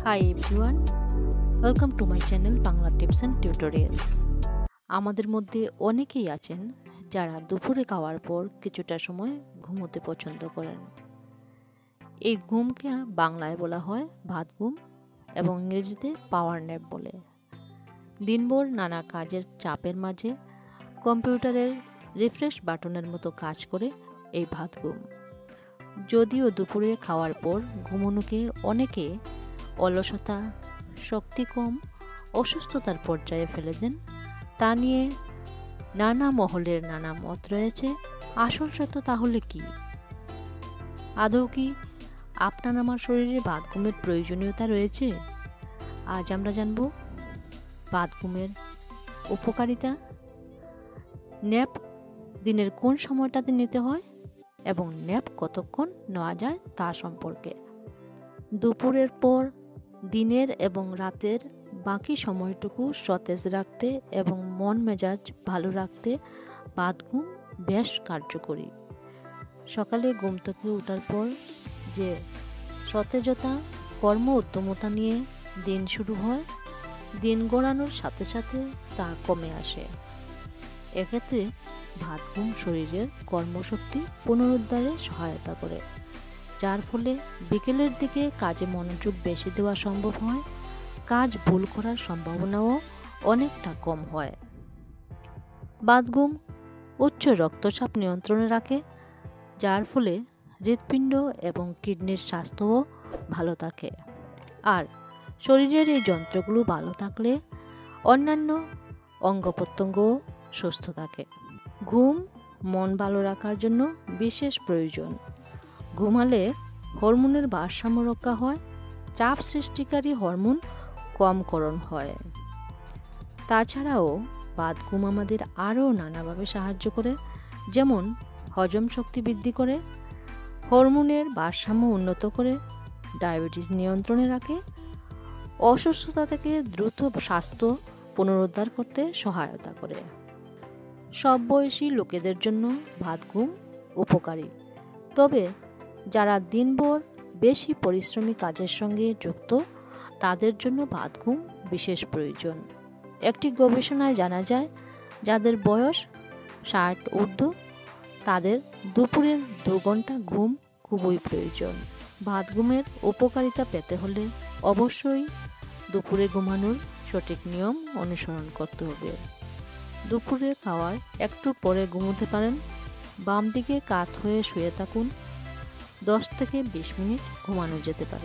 Hi everyone, welcome to my channel Bangla Tips and Tutorials. আমাদের মধ্যে অনেকেই আছেন যারা দুপুরে খাওয়ার পর কিছুটা সময় ঘুমোতে পছন্দ করেন। এই ঘুমকে বাংলায় বলা হয় ভাত ঘুম এবং ইংরেজিতে পাওয়ার ন্যাপ বলে। দিনভর নানা কাজের চাপের মাঝে কম্পিউটারের রিফ্রেশ বাটনের মতো কাজ করে এই ভাত ঘুম। যদিও দুপুরে খাওয়ার পর ঘুমানোকে অনেকে অলসতা, শক্তি কম, অসুস্থতার পর্যায়ে ফেলে দেন, তা নিয়ে নানা মহলের নানা মত রয়েছে। আসল সত্য তাহলে কি? আদৌ কি আপনার আমার শরীরে ভাত ঘুমের প্রয়োজনীয়তা রয়েছে? আজ আমরা জানব ভাত ঘুমের উপকারিতা, ন্যাপ দিনের কোন সময়টাতে নিতে হয় এবং ন্যাপ কতক্ষণ নেওয়া যায় তা সম্পর্কে। দুপুরের পর দিনের এবং রাতের বাকি সময়টুকু সতেজ রাখতে এবং মন মেজাজ ভালো রাখতে ভাত ঘুম বেশ কার্যকরী। সকালে ঘুম থেকে ওঠার পর যে সতেজতা, কর্ম উদ্যমতা নিয়ে দিন শুরু হয়, দিন গড়ানোর সাথে সাথে তা কমে আসে। এক্ষেত্রে ভাত ঘুম শরীরের কর্মশক্তি পুনরুদ্ধারে সহায়তা করে, যার ফলে বিকেলের দিকে কাজে মনোযোগ বেশি দেওয়া সম্ভব হয়, কাজ ভুল করার সম্ভাবনাও অনেকটা কম হয়। ভাত ঘুম উচ্চ রক্তচাপ নিয়ন্ত্রণে রাখে, যার ফলে হৃৎপিণ্ড এবং কিডনির স্বাস্থ্যও ভালো থাকে। আর শরীরের এই যন্ত্রগুলো ভালো থাকলে অন্যান্য অঙ্গ প্রত্যঙ্গও সুস্থ থাকে। ঘুম মন ভালো রাখার জন্য বিশেষ প্রয়োজন। ঘুমালে হরমোনের ভারসাম্য রক্ষা হয়, চাপ সৃষ্টিকারী হরমোন কমকরণ হয়। তাছাড়াও ভাত ঘুম আমাদের আরও নানাভাবে সাহায্য করে, যেমন হজম শক্তি বৃদ্ধি করে, হরমোনের ভারসাম্য উন্নত করে, ডায়াবেটিস নিয়ন্ত্রণে রাখে, অসুস্থতা থেকে দ্রুত স্বাস্থ্য পুনরুদ্ধার করতে সহায়তা করে। সব বয়সী লোকেদের জন্য ভাত ঘুম উপকারী, তবে যারা দিনভর বেশি পরিশ্রমী কাজের সঙ্গে যুক্ত তাদের জন্য ভাত ঘুম বিশেষ প্রয়োজন। একটি গবেষণায় জানা যায়, যাদের বয়স 60 ঊর্ধ্ব তাদের দুপুরে 2 ঘন্টা ঘুম খুবই প্রয়োজন। ভাত ঘুমের উপকারিতা পেতে হলে অবশ্যই দুপুরে ঘুমানোর সঠিক নিয়ম অনুসরণ করতে হবে। দুপুরে খাওয়ার একটু পরে ঘুমোতে পারেন, বাম দিকে কাত হয়ে শুয়ে থাকুন, 10 থেকে 20 মিনিট ঘুমানো যেতে পারে।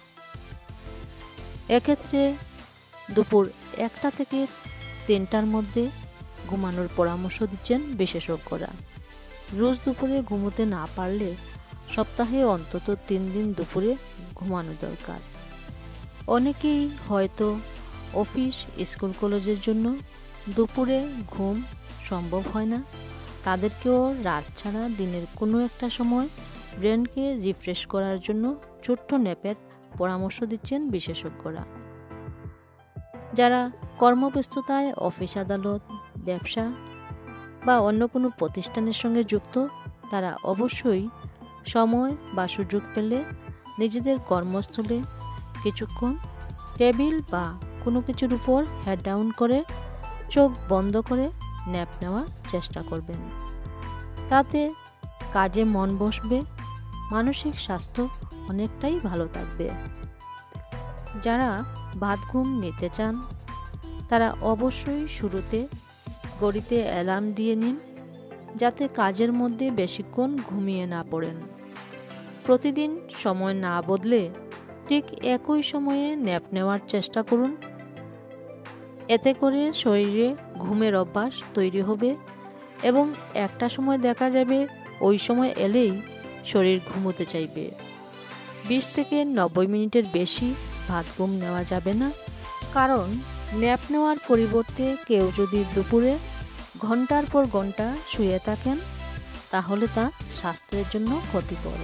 এক্ষেত্রে দুপুর 1টা থেকে 3টার মধ্যে ঘুমানোর পরামর্শ দিচ্ছেন বিশেষজ্ঞরা। রোজ দুপুরে ঘুমোতে না পারলে সপ্তাহে অন্তত 3 দিন দুপুরে ঘুমানো দরকার। অনেকেই হয়তো অফিস, স্কুল, কলেজের জন্য দুপুরে ঘুম সম্ভব হয় না, তাদেরকেও রাত ছাড়া দিনের কোনো একটা সময় ব্রেনকে রিফ্রেশ করার জন্য ছোট্ট ন্যাপের পরামর্শ দিচ্ছেন বিশেষজ্ঞরা। যারা কর্মব্যস্ততায় অফিস, আদালত, ব্যবসা বা অন্য কোনো প্রতিষ্ঠানের সঙ্গে যুক্ত, তারা অবশ্যই সময় বা সুযোগ পেলে নিজেদের কর্মস্থলে কিছুক্ষণ টেবিল বা কোনো কিছুর উপর হেড ডাউন করে চোখ বন্ধ করে ন্যাপ নেওয়ার চেষ্টা করবেন। তাতে কাজে মন বসবে, মানসিক স্বাস্থ্য অনেকটাই ভালো থাকবে। যারা ভাত ঘুম নিতে চান তারা অবশ্যই শুরুতে ঘড়িতে অ্যালার্ম দিয়ে নিন, যাতে কাজের মধ্যে বেশিক্ষণ ঘুমিয়ে না পড়েন। প্রতিদিন সময় না বদলে ঠিক একই সময়ে ন্যাপ নেওয়ার চেষ্টা করুন। এতে করে শরীরে ঘুমের অভ্যাস তৈরি হবে এবং একটা সময় দেখা যাবে ওই সময় এলেই শরীর ঘুমোতে চাইবে। 20 থেকে 90 মিনিটের বেশি ভাত ঘুম নেওয়া যাবে না, কারণ ন্যাপ নেওয়ার পরিবর্তে কেউ যদি দুপুরে ঘন্টার পর ঘন্টা শুয়ে থাকেন তাহলে তা স্বাস্থ্যের জন্য ক্ষতিকর।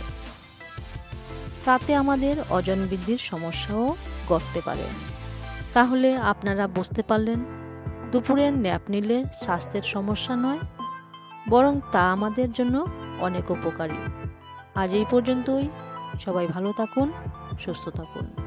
তাতে আমাদের ওজন বৃদ্ধির সমস্যাও ঘটতে পারে। তাহলে আপনারা বুঝতে পারলেন, দুপুরে ন্যাপ নিলে স্বাস্থ্যের সমস্যা নয়, বরং তা আমাদের জন্য অনেক উপকারী। আজ এই পর্যন্তই। সবাই ভালো থাকুন, সুস্থ থাকুন।